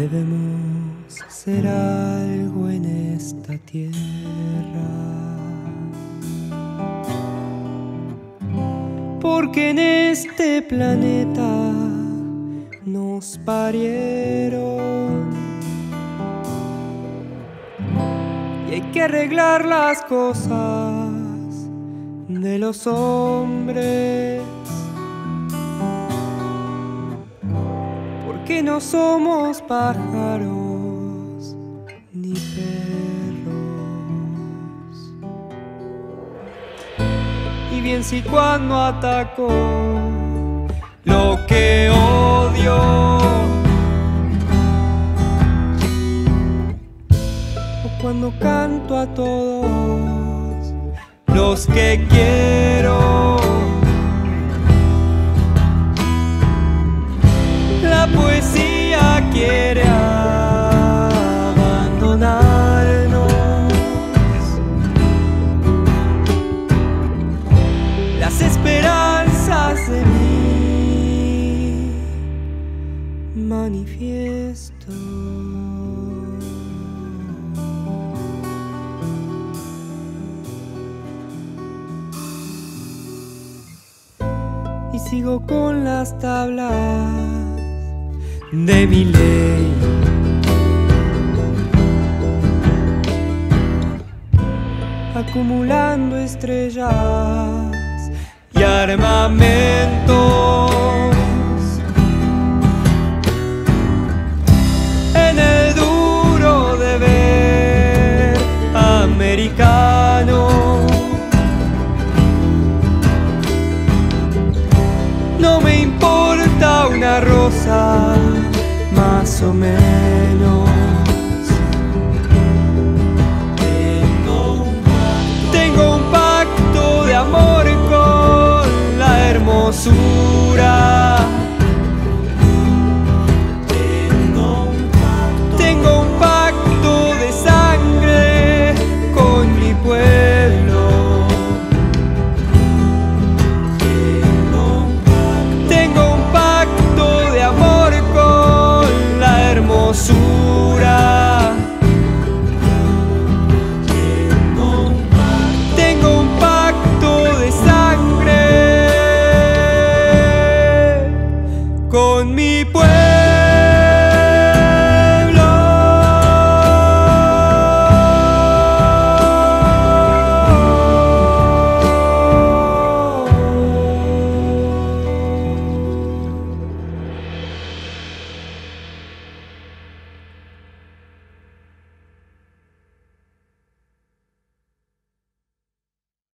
Debemos hacer algo en esta tierra, porque en este planeta nos parieron y hay que arreglar las cosas de los hombres, porque no somos pájaros ni perros. Y bien si cuando ataco lo que odio, o cuando canto a todos los que quiero, la poesía quiere abandonarnos. Las esperanzas de mi manifiesto. Y sigo con las tablas de mi ley, acumulando estrellas y armamentos en el duro deber americano. No me importa una rosa, más o menos. Tengo un pacto de amor con la hermosura.